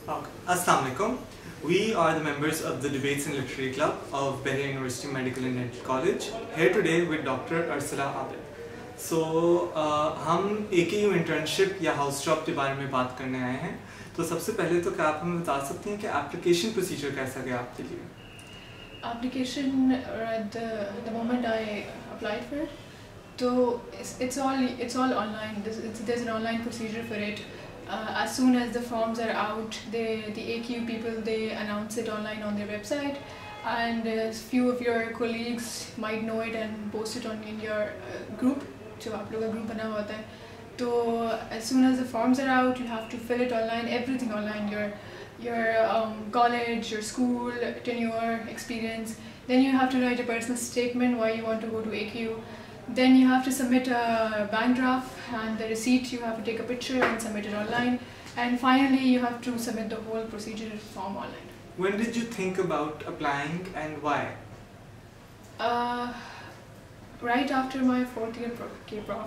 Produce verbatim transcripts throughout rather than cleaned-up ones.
Okay. Assalamu alaikum. We are the members of the Debates and Literary Club of Bahia University Medical and Dental College, here today with Doctor Arsala Abid. So, uh, हम A K U internship या house job के बारे में बात करने आए हैं. तो सबसे पहले तो क्या आप हमें बता सकते हैं कि application procedure कैसा गया आपके लिए? Application at the the moment I applied for it, so it's, it's all it's all online. There's, it's, there's an online procedure for it. Uh, as soon as the forms are out, they, the A K U people, they announce it online on their website, and a few of your colleagues might know it and post it on in your uh, group. जो आप लोग का group बना होता है. तो as soon as the forms are out, you have to fill it online, everything online. Your your um, college, your school, tenure, experience. Then you have to write a personal statement why you want to go to A K U. Then you have to submit a bank draft and the receipt. You have to take a picture and submit it online. And finally, you have to submit the whole procedure form online. When did you think about applying and why? Uh, right after my fourth year K-Prof,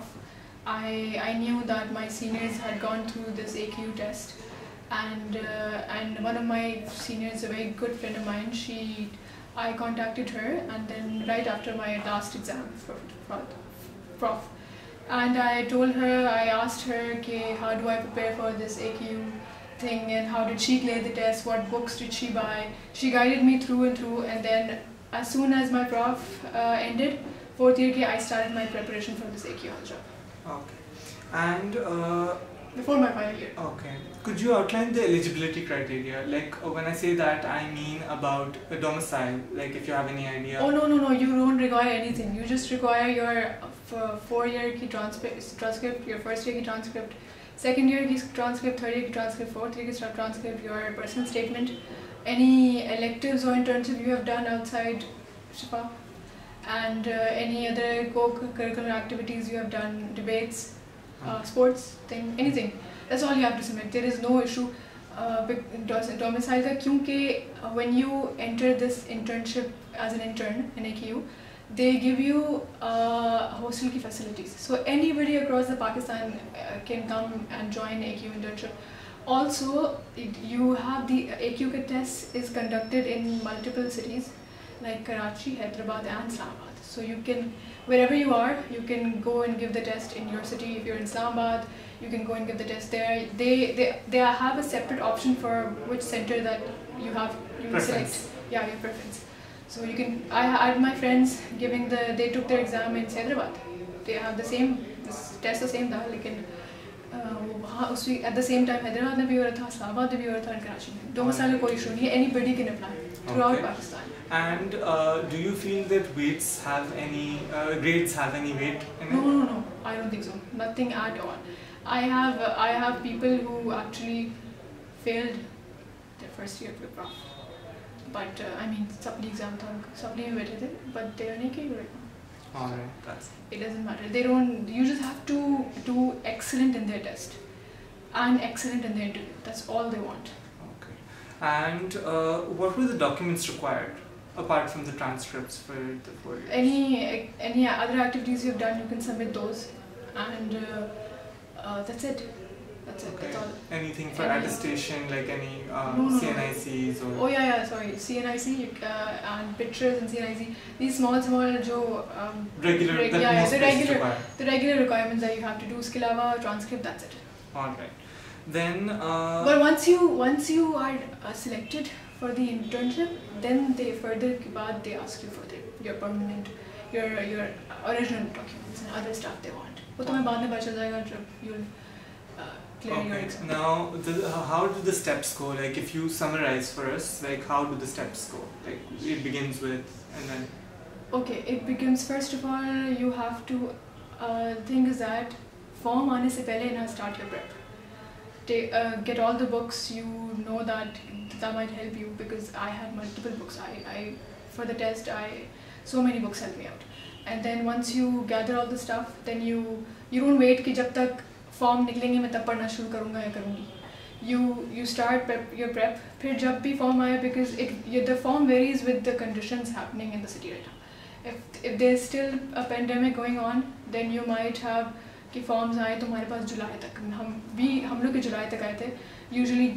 I, I knew that my seniors had gone through this A K U test. And, uh, and one of my seniors, a very good friend of mine, she I contacted her, and then right after my last exam for, for prof, and I told her, I asked her, okay, how do I prepare for this A K U thing, and how did she clear the test, what books did she buy. She guided me through and through, and then as soon as my prof uh, ended, fourth year K, I started my preparation for this A K U job. Okay. And uh, before my final year. Okay. Could you outline the eligibility criteria? Like uh, when I say that, I mean about a domicile. Like if you have any idea. Oh no no no! You don't require anything. You just require your uh, four-year ki transcript, transcript, your first year ki transcript, second year ki transcript, third year ki transcript, fourth year ki transcript, your personal statement, any electives or internship you have done outside Shifa, and uh, any other co-curricular activities you have done, debates. Uh, sports thing, anything. That's all you have to submit. There is no issue uh, domicile ka, kyunki uh, when you enter this internship as an intern in A K U, they give you uh, hostel ki facilities. So anybody across the Pakistan uh, can come and join A K U internship. Also, it, you have the A K U test is conducted in multiple cities like Karachi, Hyderabad and Islamabad. So you can, wherever you are, you can go and give the test in your city. If you're in Islamabad, you can go and give the test there. They they, they have a separate option for which center that you have you preference. select. Yeah, your preference. So you can. I had my friends giving the. They took their exam in Hyderabad. They have the same this test the same था लेकिन वहाँ उसी at the same time Hyderabad में भी हो रहा था, Islamabad में भी हो रहा था, और कराची में. Domicile का कोई issue नहीं है. Anybody can apply throughout okay. Pakistan. And uh, do you feel that weights have any uh, grades have any weight in it? No, no, no. I don't think so. Nothing at all. I have uh, I have people who actually failed their first year of prof. But uh, I mean, supply exam था, supply में बैठे थे, but they are नहीं right now. Alright, that's. It doesn't matter. They don't. You just have to do excellent in their test and excellent in their interview. That's all they want. Okay. And uh, what were the documents required? Apart from the transcripts for the four years? Any any other activities you've done, you can submit those, and uh, uh, that's it. That's it. Okay. That's all. Anything for any, attestation, like any uh, no, no, C N I Cs or? Oh yeah, yeah. Sorry, C N I C you, uh, and pictures and C N I C. These small, small, jo um, regular. Reg that yeah, most the regular, require. the regular requirements that you have to do. Uske alawa transcript. That's it. All right. Then. Uh, but once you once you are uh, selected for the internship, then they further ke baad they ask you for the, your permanent, your your original documents and other stuff they want. वो तुम्हें बाद में पता चल जाएगा जब you'll uh, clear okay. your exam. Now, the, how do the steps go? Like, if you summarize for us, like how do the steps go? Like, it begins with and then. Okay, it begins first of all. You have to. Uh, the thing is that form आने से पहले ना start your prep. Take, uh, get all the books. You know that that might help you because I had multiple books. I, I for the test I so many books helped me out. And then once you gather all the stuff, then you you don't wait कि जब तक form निकलेंगे मैं तब पढ़ना शुरू करूँगा या करूँगी. You you start prep, your prep. फिर जब भी form आया, because it you, the form varies with the conditions happening in the city right now. If if there's still a pandemic going on, then you might have कि forms आए तो हमारे पास जुलाई तक हम भी हम लोग के जुलाई तक आए थे. Usually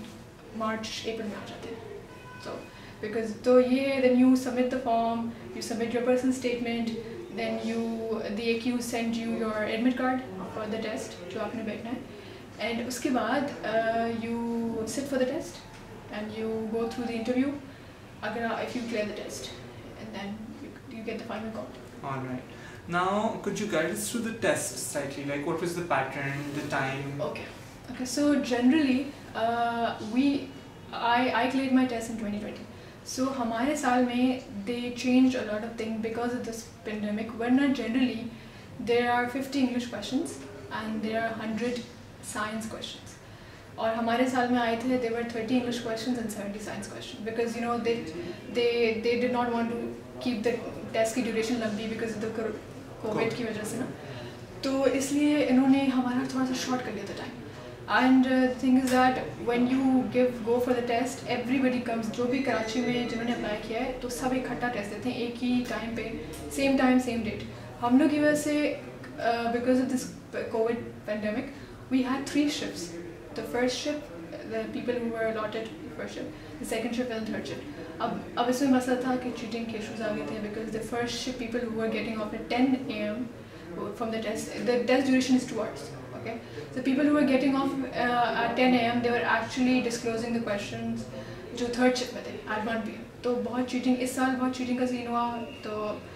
मार्च अप्रैल में आ जाते हैं. So because तो ये then you submit the form, you submit your personal statement, then you the A Q send you your admit card for the test जो आपने बैठना है, and उसके बाद uh, you sit for the test and you go through the interview अगर if you clear the test and then you, you get the final call. All right. Now, could you guide us through the test slightly? Like, what was the pattern, the time? Okay. Okay. So generally, uh, we I I cleared my test in twenty twenty. So हमारे साल में they changed a lot of things because of this pandemic. Wherna generally there are fifty English questions and there are one hundred science questions. और हमारे साल में आए थे there were thirty English questions and seventy science questions because you know they they they did not want to keep the test की duration लंबी because of the COVID की वजह से ना, तो इसलिए इन्होंने हमारा थोड़ा सा शॉर्ट कर लिया था time. And thing is that when you give go for the test everybody comes, जो भी कराची में जिन्होंने अप्लाई किया है तो सब इकट्ठा टेस्ट देते हैं एक ही टाइम पे, सेम टाइम सेम डेट. हम लोग की वजह से because of this COVID pandemic we had three shifts. The first shift the people who were allotted first shift, the second shift and third shift. अब अब इसमें मसला था कि चीटिंग के इशूज़ आ गए थे because the first shift people who were getting off at ten A M from the test, the test duration is two hours. Okay, so people who were getting off uh, at ten A M they were actually disclosing the questions जो third shift में थे at one P M. तो बहुत cheating, इस साल बहुत cheating का scene हुआ, तो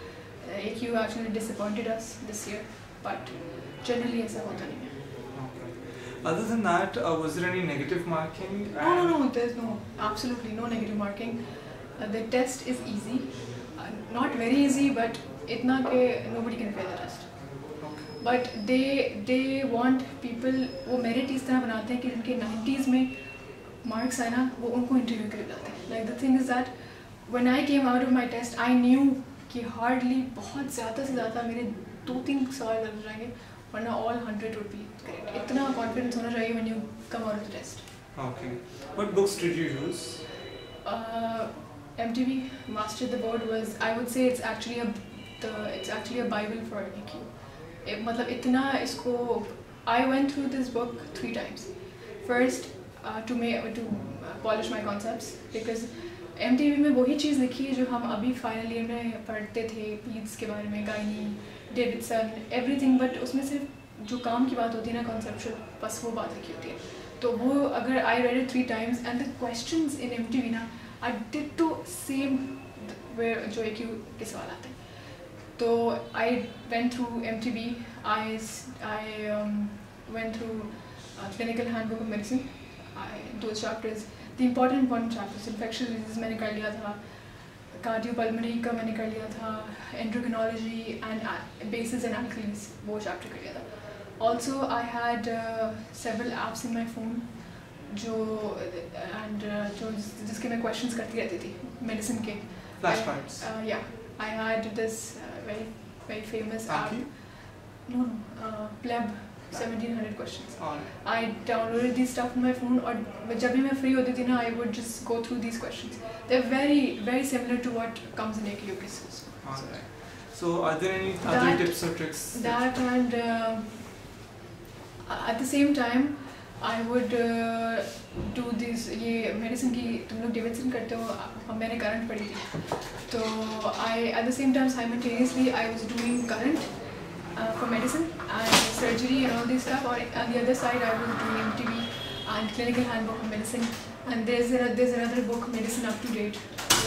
A Q actually disappointed us this year, but generally ऐसा होता नहीं है. Okay. Other than that, uh, was there any negative marking? No, no, no. There's no, absolutely no negative marking. Uh, the test is easy, uh, not very easy, but इतना कि nobody can fail the test. But they they want people, वो merit इस तरह बनाते हैं कि जिनके nineties में मार्क्स आए ना वो उनको इंटरव्यू के लिए बुलाते हैं. Like the thing is that when I came out of my test I knew कि हार्डली बहुत ज़्यादा से ज़्यादा मेरे दो तीन सवाल लग जाएंगे वरना all hundred would be correct. इतना कॉन्फिडेंस होना चाहिए when you come out of the test. Okay, what books did you use? M T B Master the Board was, I would say it's actually a the it's actually a Bible for A Q. मतलब इतना इसको I went through this book three times. First uh, to make to polish my concepts because M T B में वही चीज़ लिखी है जो हम अभी फाइनल ईयर में पढ़ते थे, पीड्स के बारे में, गाइनी, डेविडसन, एवरीथिंग. बट उसमें सिर्फ जो काम की बात होती है ना कॉन्सेप्चुअल, बस वो बात लिखी होती है. तो वो अगर I read it three times and the questions in M T B ना I did to same where जो A Q के सवाल आते हैं. So I went through M T B. I I um, went through uh, clinical handbook of medicine. I, those chapters, the important important chapters, infectious diseases मैंने कर लिया था, cardiopulmonary का मैंने कर लिया था, endocrinology and uh, bases and alkalis वो chapter कर लिया था. Also I had uh, several apps in my phone जो and uh, जो जिसके मैं questions करती रहती थी medicine के. Flashcards. Uh, yeah, I had this. Uh, very very famous app. No, no, uh, Pleb seventeen hundred questions. Right. I downloaded these stuff on my phone और जब भी मैं free होती थी ना I would just go through these questions. They're very very similar to what comes in A Q quizzes. Alright. So are there any that, other tips or tricks? That and uh, at the same time I would uh, do this. ये medicine की तुम लोग Davidson करते हो, हम मैंने current पढ़ी थी, तो I at the same time simultaneously I was doing current uh, for medicine and surgery and all this stuff. Or on the other side I was doing M T B and clinical handbook of medicine. And there's a, there's another book, Medicine Up to Date.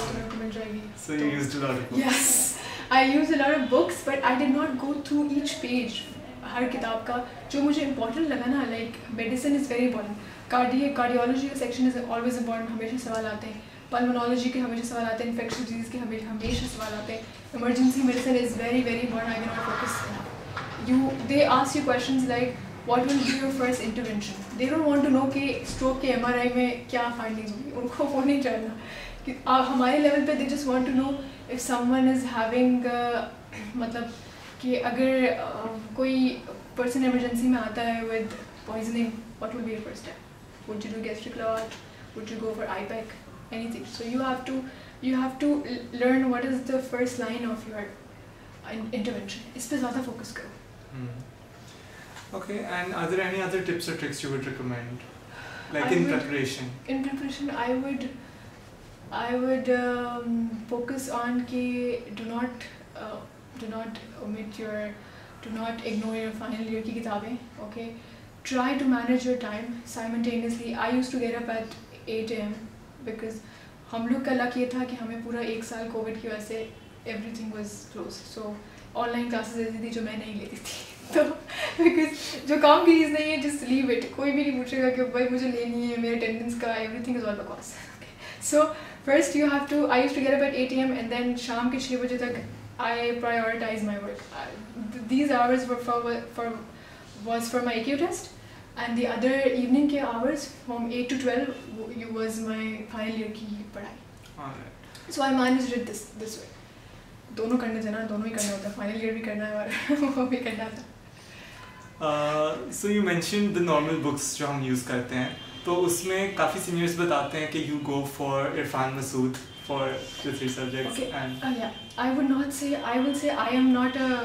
So you used a lot of books. Yes, I used a lot of books, but I did not go through each page. हर किताब का जो मुझे important लगा ना, like medicine is very important. Cardi cardiology का section is always important. हमेशा सवाल आते हैं. Pulmonology के हमेशा सवाल आते हैं. Infectious disease के हमेशा हमेशा सवाल आते हैं. Emergency medicine is very very important. I cannot focus enough. You they ask you questions like what will be your first intervention. They don't want to know कि stroke के M R I में क्या findings होंगी. उनको वो नहीं जानना. कि हमारे level पे they just want to know if someone is having uh, मतलब कि अगर uh, कोई person emergency में आता है with poisoning, what would be your first step? Would you do gastric lat? Would you go for I PEC? Anything. So you have to you have to learn what is the first line of your intervention. इस पे ज़्यादा focus करो. Hmm. Okay, and are there any other tips or tricks you would recommend, like I in would, preparation? In preparation. nutrition, I would I would um, focus on कि do not uh, do not omit your do not ignore your final year की किताबें. Okay, try to manage your time simultaneously. I used to get up at eight a m because हम लोग का luck ये था कि हमें पूरा एक साल कोविड की वजह से everything was closed. So online classes ऐसी थी जो मैं नहीं लेती थी. तो बिकॉज जो काम की चीज़ नहीं है जस्ट लीव इट. कोई भी नहीं पूछेगा कि भाई मुझे लेनी है, मेरे अटेंडेंस का, एवरीथिंग इज ऑल बकवास. So first you have to I used to get up at eight A M and then शाम के छः बजे तक I prioritize my work. These hours were for for was for my A Q test, and the other evening के hours from eight to twelve was my final year की पढ़ाई. So I managed it this this way. दोनों करने थे ना, दोनों ही करना होता है. फाइनल ईयर भी करना है और वो भी करना था. So you mentioned the normal books जो हम यूज़ करते हैं, तो उसमें काफ़ी सीनियर्स बताते हैं कि you go for Irfan Masood for the three subjects. And yeah I would not say I will say I am not a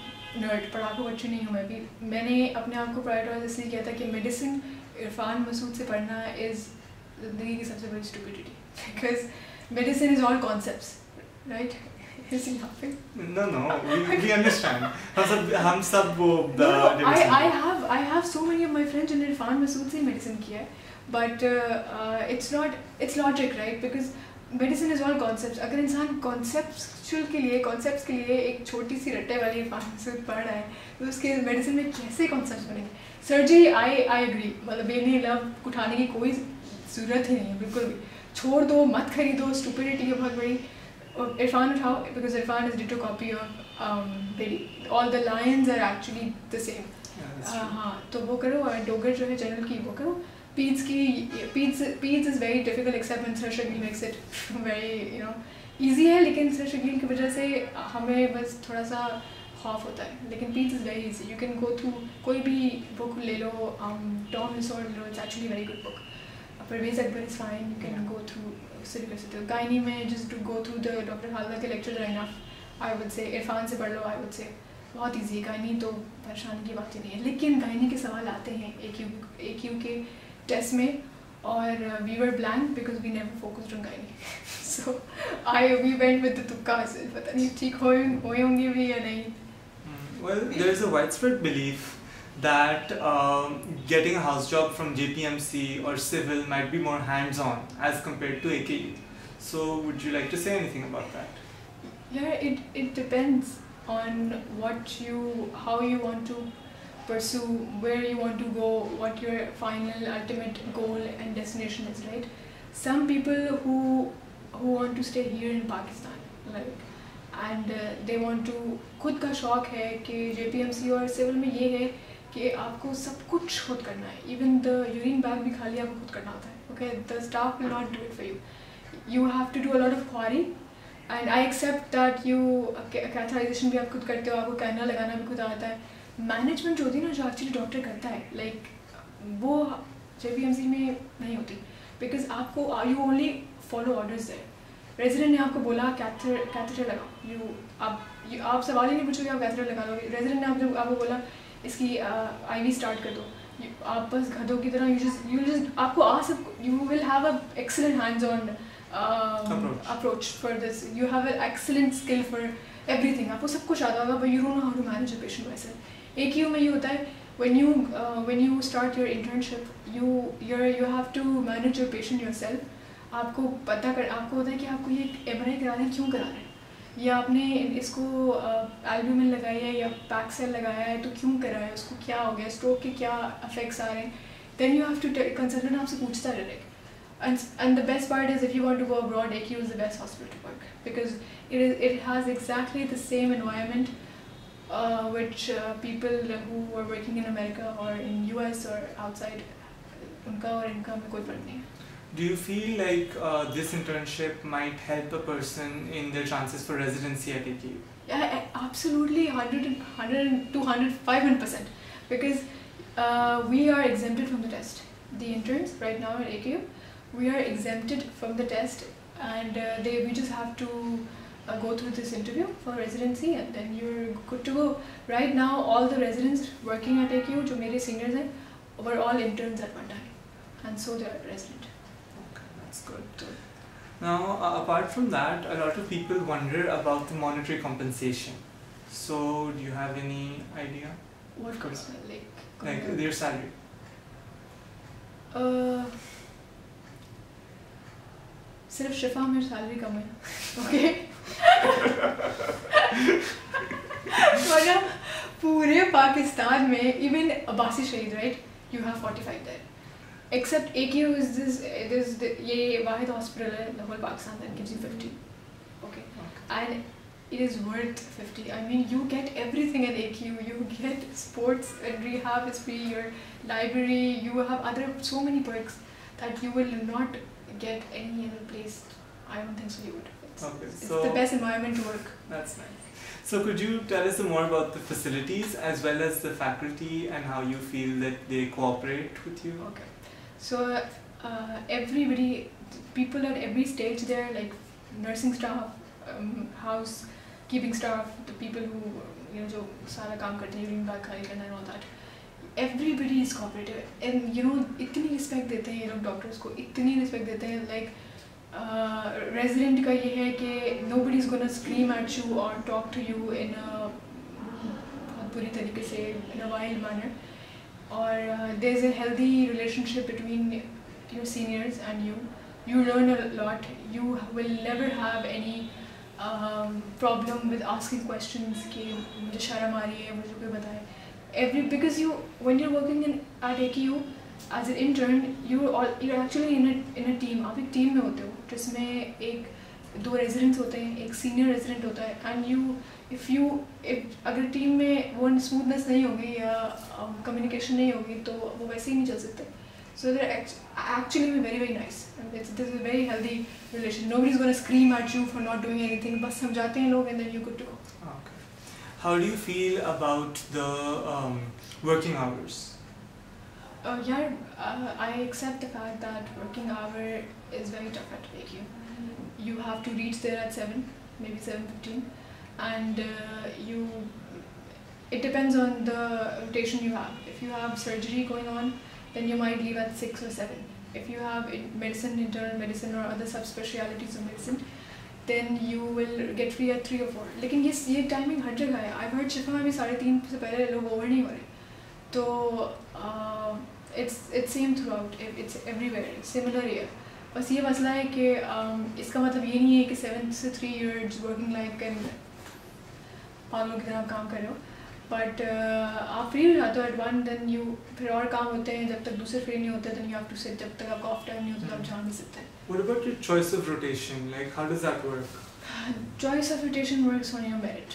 nerd. पढ़ाकू बच्ची नहीं हूँ मैं भी. मैंने अपने आप को प्रायोरिटाइज इसलिए किया था कि मेडिसिन इरफान मसूद से पढ़ना इज़ ज़िंदगी की सबसे बड़ी stupidity, because medicine is all concepts, right? Is he laughing? No, no, we, we understand. हम सब हम सब वो the no, no, I I have I have so many of my friends जिन्होंने इरफान मसूद से मेडिसिन किया है, but uh, uh, it's not it's logic, right? Because medicine is all concepts. अगर इंसान conceptual के लिए concepts के लिए एक छोटी सी रट्टे वाली इरफान मसूद पढ़ रहा है, तो उसके मेडिसिन में कैसे concepts बनेंगे? Surgery I I agree. मतलब ये नहीं लव उठाने की कोई ज़रूरत ही नहीं है, बिल्कुल भी. छोड़ दो, मत खरीदो, stupidity है बहुत बड़ी. Irfan उठाओ, because Irfan is ditto copy of um, Bedi. All the lines are actually the same. हाँ, तो वो करो. और डोगर जो है जनरल की वो करो. Peds की Peds Peds is very difficult except when Sir Shagil makes it very you know easy है, लेकिन Sir Shagil की वजह से हमें बस थोड़ा सा खौफ होता है. लेकिन Peds is very easy. You can go through कोई भी book ले लो, um, Tom Lisor ले लो. It's actually a very good book. Parvez Akbar is fine. You can go through. से कर सकते हो. गायनी में just to go through the doctor Khalda के lectures are enough. I would say Irfan से पढ़ लो. I would say बहुत easy है. गायनी तो परेशानी की बात ही नहीं है. लेकिन गायनी के सवाल आते हैं A Q A Q के टेस्ट में, और we were blank because we never focused on gynae. So I we went with the तुक्का. पता नहीं ठीक हुए हुए होंगे भी या नहीं. Well, there is a widespread belief that um, getting a house job from J P M C or civil might be more hands-on as compared to A K U. So would you like to say anything about that? Yeah, it, it depends on what you, how you want to pursue, where you want to go, what your final ultimate goal and destination is, right? Some people who, who want to stay here in Pakistan, like, and uh, they want to, खुद का शौक है कि J P M C और civil में ये है कि आपको सब कुछ खुद करना है. इवन द यूरिन बैग भी खाली आपको खुद करना होता है. Okay, the staff will not do it for you. You have to do a lot of ख्वारी, and I accept that you catheterisation भी आप खुद करते हो, आपको कैमरा लगाना भी खुद आता है. मैनेजमेंट जो होती है ना, जो एक्चुअली डॉक्टर करता है, लाइक like, वो जे पी एम सी में नहीं होती. बिकॉज आपको यू ओनली फॉलो ऑर्डर्स है. रेजिडेंट ने आपको बोला कैथर कैथेटर लगाओ, यू आप you, आप सवाल ही नहीं पूछोगे, आप कैथेटर लगा लोगे. रेजिडेंट ने आपको आपको बोला इसकी आई वी स्टार्ट कर दो, आप बस गधों की तरह यू जस्ट यू जस्ट आपको आ सब you will have a excellent hands on approach for this. You have a excellent skill for everything. आपको सब कुछ आता होगा, but you don't know how to manage a patient. वैसे A Q में ये होता है, when you uh, when you start your internship, you you're you have to manage your patient yourself. आपको पता कर आपको होता है कि आपको ये एम आर आई करा रहे हैं, क्यों करा रहे हैं, या आपने इसको एल्ब्यूमिन लगाया है या पैक्सेल लगाया है तो क्यों करा है, उसको क्या हो गया, स्ट्रोक के क्या इफेक्ट्स आ रहे हैं. Then you have to consultant आपसे पूछता रहे. And and the best part is if you want to go abroad, A Q is the best hospital to work because it is it has exactly the same environment which people who are working in America और in U S और outside, उनका और इनका में कोई फर्क नहीं है. Do you feel like uh, this internship might help a person in their chances for residency at A K U? Yeah, absolutely, one hundred, two hundred, five hundred percent. Because uh, we are exempted from the test. The interns right now at A K U, we are exempted from the test, and uh, they we just have to uh, go through this interview for residency, and then you're good to go. Right now, all the residents working at A K U, जो मेरे seniors हैं, were all interns at one time, and so they are resident. Now, uh, apart from that, a lot of people wonder about the monetary compensation. So, do you have any idea? What comes like? Like their salary? Uh, सिर्फ शिफा में salary कम है, okay? मतलब पूरे पाकिस्तान में, even Abbasi शहीद, right? You have forty-five there. Except A Q is this, this ये वाहिद hospital है the whole Pakistan that gives you fifty, okay? And it is worth fifty. I mean, you get everything at A Q. You get sports and rehab is free. Your library, you have other so many perks that you will not get any other place. I don't think so. You would. It's, okay, it's so the best environment to work. That's nice. So could you tell us more about the facilities as well as the faculty and how you feel that they cooperate with you? Okay. So uh, everybody, people at every stage there, like nursing staff, um, housekeeping staff, the people who you know जो सारा काम करते हैं during back and all that. Everybody is cooperative, and you know इतनी respect देते हैं ये लोग doctors को, इतनी respect देते हैं, like uh, resident का ये है कि nobody is gonna scream at you or talk to you in a बहुत बुरी तरीके से, in a wild manner, or uh, there's a healthy relationship between your seniors and you. You learn a lot. You will never have any um, problem with asking questions कि मुझे शर्म आ रही है, मुझे कोई बताए. Every because you when you're working in at A K U as an intern, you all you're actually in a in a team. आप एक team में होते हो जिसमें एक दो residents होते हैं, एक senior resident होता है, and you if you if अगर team में वो smoothness नहीं होगी या um, communication नहीं होगी तो वो वैसे ही नहीं चल सकते. So they're actually very very nice. It's this is a very healthy relation. Nobody's gonna scream at you for not doing anything. बस समझाते हैं लोग and then you good to go. Okay. How do you feel about the um, working hours? Uh, yeah, uh, I accept the fact that working hour is very tough at A Q. You have to reach there at seven, maybe seven fifteen, and uh, you. It depends on the rotation you have. If you have surgery going on, then you might leave at six or seven. If you have medicine, internal medicine, or other subspecialties of medicine, then you will get free at three or four. लेकिन ये ये timing हर जगह है. I've heard शिफा में भी साढ़े तीन से पहले लोग over नहीं हो रहे. तो uh, it's it's same throughout. It's everywhere. It's similar here. बस ये मसला है कि um, इसका मतलब ये नहीं है कि seven से three years working like and पागलों की तरह काम कर रहे हो. But uh, आप फ्री हो जाते हो at one, then you फिर और काम होते हैं जब तक दूसरे फ्री नहीं होते, then you have to sit जब तक आपका off time नहीं होता तो आप जा नहीं सकते. What about your choice of rotation? Like, how does that work? Choice of rotation works on your merit,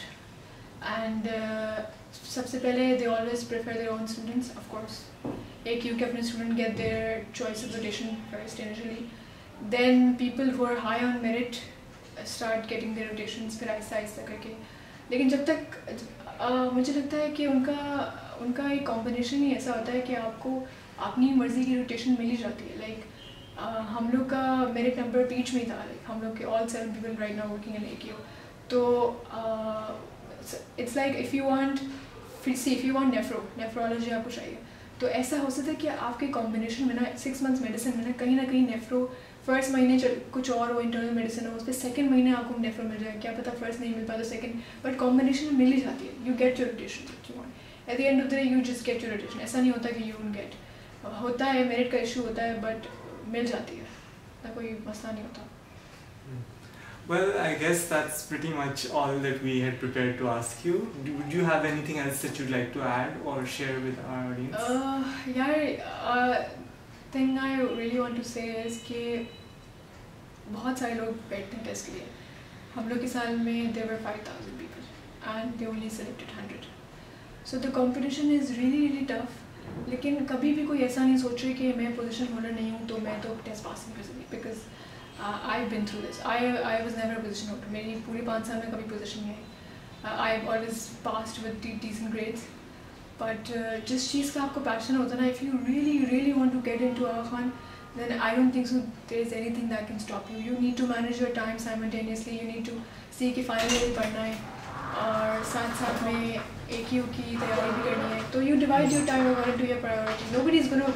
and uh, सबसे पहले they always prefer their own students, of course. A Q के अपने student get their choice of rotation first initially. Then people who are high on merit start getting their rotations फिर आहिस्ता आहिस्ता करके. लेकिन जब तक uh, मुझे लगता है कि उनका उनका एक combination ही ऐसा होता है कि आपको अपनी मर्जी की rotation मिल ही जाती है. Like Uh, हम लोग का मेरिट नंबर बीच में था, like हम लोग के all seven people right now working in A Q. तो uh, it's like if you want see if you want nephro nephrology आपको चाहिए तो ऐसा हो सकता है कि आपके combination में ना six months medicine में ना कहीं ना कहीं nephro first महीने चल कुछ और वो internal medicine हो, उस पर second महीने आपको nephro मिल जाए, क्या पता first नहीं मिल पाए तो second, but combination में मिल ही जाती है. You get your rotation that you want. At the end of the day you just get your rotation. ऐसा नहीं होता कि you won't get. होता है merit का issue होता है but मिल जाती है, ना कोई मसला नहीं होता. Well, I guess that's pretty much all that we had prepared to ask you. Do, would you have anything else that you'd like to add or share with our audience? Uh, yeah, uh, thing I really want to say is कि बहुत सारे लोग बैठते हैं test के लिए. हम लोग के साल में there were five thousand people and they only selected one hundred. So the competition is really really tough. लेकिन कभी भी कोई ऐसा नहीं सोच रही कि मैं पोजीशन होल्डर नहीं हूँ तो मैं तो टेस्ट पास नहीं कर सकती, because I have been through this. I I was never position holder. मेरी पूरी पाँच साल में कभी पोजीशन नहीं आई. I have always passed with decent grades. But जिस चीज़ का आपको पैशन होता है ना, if you really really want to get into a fun, then I don't think so there is anything that can stop you. You need to manage your time simultaneously. You need to see कि final year पढ़ना है और साथ साथ में A Q की तैयारी भी करनी है. तो you divide your time according to your priority. Nobody is gonna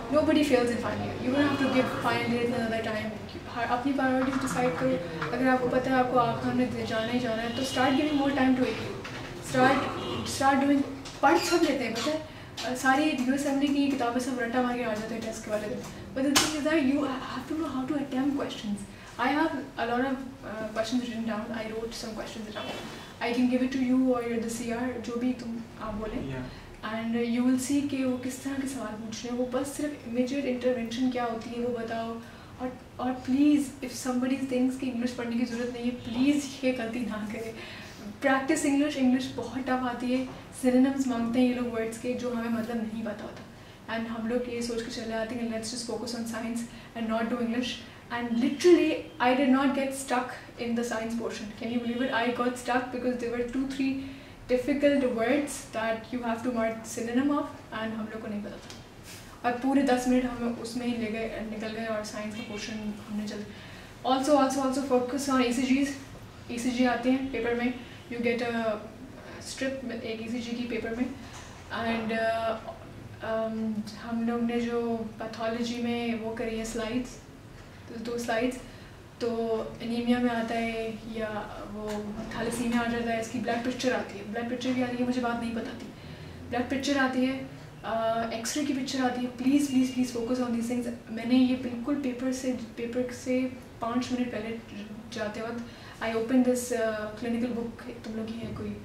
Nobody fails in final year. You don't have to give final year another time. अपनी priorities decide करो. अगर आपको पता है आपको आखिर में जाना ही जाना है तो start giving more time to it. Start start doing. पढ़ सब लेते हैं पता है सारी यू असेंबली की किताबें सब रट्टा मार के आ जाते हैं टेस्ट के वाले दिन. But the thing is that you have to know how to attempt questions. I have a lot of uh, questions written down. I wrote some questions down. I can give it to you or the C R जो भी तुम आप बोले. Yeah. And uh, you will see कि वो किस तरह के सवाल पूछ रहे हैं. वो बस सिर्फ immediate intervention क्या होती है वो बताओ. और और प्लीज़ इफ़ somebody thinks कि इंग्लिश पढ़ने की ज़रूरत नहीं है प्लीज़ ये गलती ना करें. प्रैक्टिस इंग्लिश इंग्लिश बहुत टफ आती है. सिनोनिम्स मांगते हैं ये लोग वर्ड्स के जो हमें मतलब नहीं पता होता. एंड हम लोग ये सोच के चले आते हैं let's just focus on science and not do English. And literally, I did not get stuck in the science portion. Can you believe it? I got stuck because there were two, three difficult words that you have to mark synonym of, and हम लोग को नहीं पता था. और पूरे दस minute हम उसमें ही ले गए निकल गए और साइंस का पोर्शन हमने चल. Also, also, also focus on E C Gs. E C G आते हैं पेपर में. You get a strip एक E C G की पेपर में, and uh, um, हम लोग ने जो पैथोलॉजी में वो करी है स्लाइड्स. तो दो स्लाइड्स तो एनीमिया में आता है या वो थैलेसीमिया आ जाता है. इसकी ब्लड पिक्चर आती है. ब्लड पिक्चर भी आती है मुझे बात नहीं पता थी. ब्लड पिक्चर आती है. एक्सरे की पिक्चर आती है. Please please please focus on these things. मैंने ये बिल्कुल पेपर से पेपर से पाँच मिनट पहले जाते वक्त I open this clinical book. तुम लोग की है कोई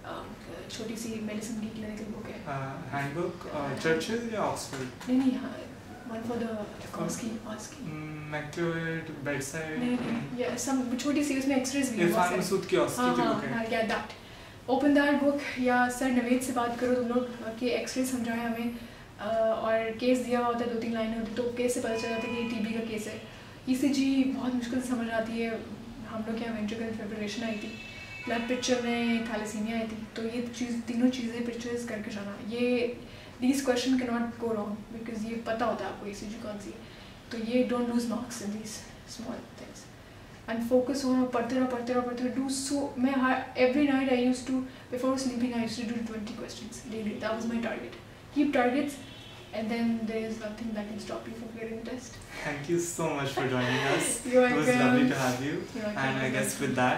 छोटी सी मेडिसिन की क्लिनिकल बुक है. हैंडबुक चर्चिल या ऑक्सफोर्ड? नहीं नहीं हाँ one for the Oski Oski McLeod bedside. नहीं नहीं yeah some छोटी सी उसमें एक्सरेज भी है. इरफान मसूद की Oski की बुक है. हाँ yeah that. Open that book या सर नवेद से बात करो तुम लोग कि एक्सरे समझाएं हमें. और केस दिया होता है दो तीन लाइनें होती तो केस से पता चल जाता है कि ये टीबी का केस है. ईसीजी बहुत मुश्किल से समझ आती है. हम लोग के यहाँ वेंट्रिकल फिब्रिलेशन आई थी. ब्लड पिक्चर में थैलेसीमिया आई थी. तो ये चीज़ तीनों चीज़ें पिक्चर्स करके जाना. ये these question cannot go wrong because ये पता होता है आपको E C G कौन सी है. तो ये don't lose marks in these small things and focus on पढ़ते रहो पढ़ते रहो पढ़ते रहो. Do so मैं every night I used to before sleeping I used to do twenty questions daily. That was my target. Keep targets and then there is nothing that can stop you from getting the test. Thank you so much for joining us. You're It was welcome. lovely to have you. You're welcome. And I guess with that